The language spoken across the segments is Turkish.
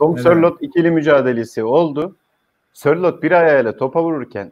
Tom Sörloth ikili mücadelesi oldu. Sörloth bir ayağıyla topa vururken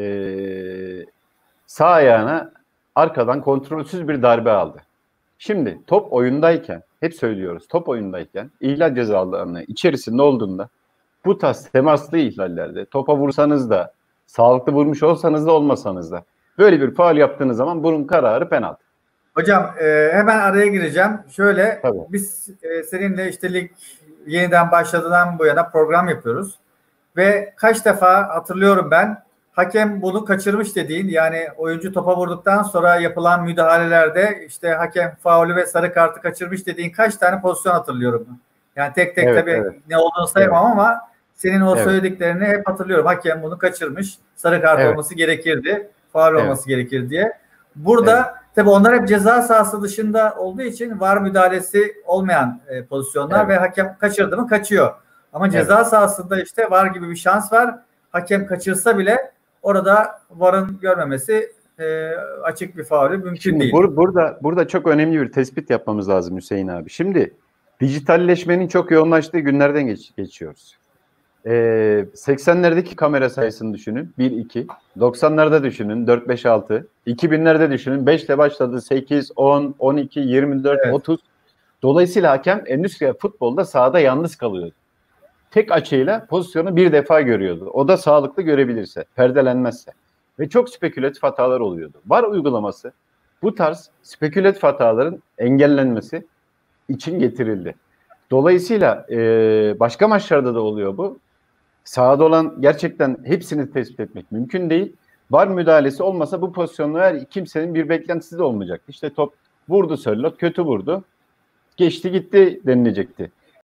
sağ ayağına arkadan kontrolsüz bir darbe aldı. Şimdi top oyundayken, hep söylüyoruz, top oyundayken ihlal cezalarının içerisinde olduğunda bu tarz temaslı ihlallerde topa vursanız da, sağlıklı vurmuş olsanız da olmasanız da böyle bir faul yaptığınız zaman bunun kararı penaltı. Hocam hemen araya gireceğim. Şöyle Tabii. biz seninle işte lig yeniden başladığından bu yana program yapıyoruz. Ve kaç defa hatırlıyorum ben hakem bunu kaçırmış dediğin, yani oyuncu topa vurduktan sonra yapılan müdahalelerde işte hakem faulü ve sarı kartı kaçırmış dediğin kaç tane pozisyon hatırlıyorum. Yani tek tek tabii ne olduğunu sayamam ama senin o söylediklerini hep hatırlıyorum. Hakem bunu kaçırmış, sarı kart olması gerekirdi, faul olması gerekir diye. Burada tabii onlar hep ceza sahası dışında olduğu için VAR müdahalesi olmayan pozisyonlar ve hakem kaçırdı mı kaçıyor. Ama ceza sahasında işte VAR gibi bir şans var. Hakem kaçırsa bile orada VAR'ın görmemesi açık bir faulü mümkün değil. Burada çok önemli bir tespit yapmamız lazım Hüseyin abi. Şimdi dijitalleşmenin çok yoğunlaştığı günlerden geçiyoruz. 80'lerdeki kamera sayısını düşünün. 1, 2. 90'larda düşünün. 4, 5, 6. 2000'lerde düşünün. 5 ile başladı. 8, 10, 12, 24, 30. Dolayısıyla hakem endüstriyel futbolda sahada yalnız kalıyordu. Tek açıyla pozisyonu bir defa görüyordu. O da sağlıklı görebilirse, perdelenmezse. Ve çok spekülatif hatalar oluyordu. VAR uygulaması bu tarz spekülatif hataların engellenmesi için getirildi. Dolayısıyla başka maçlarda da oluyor bu. Sahada olan gerçekten hepsini tespit etmek mümkün değil. VAR müdahalesi olmasa bu pozisyonlar kimsenin bir beklentisi de olmayacak. İşte top vurdu Sörloth, kötü vurdu. Geçti gitti denilecekti.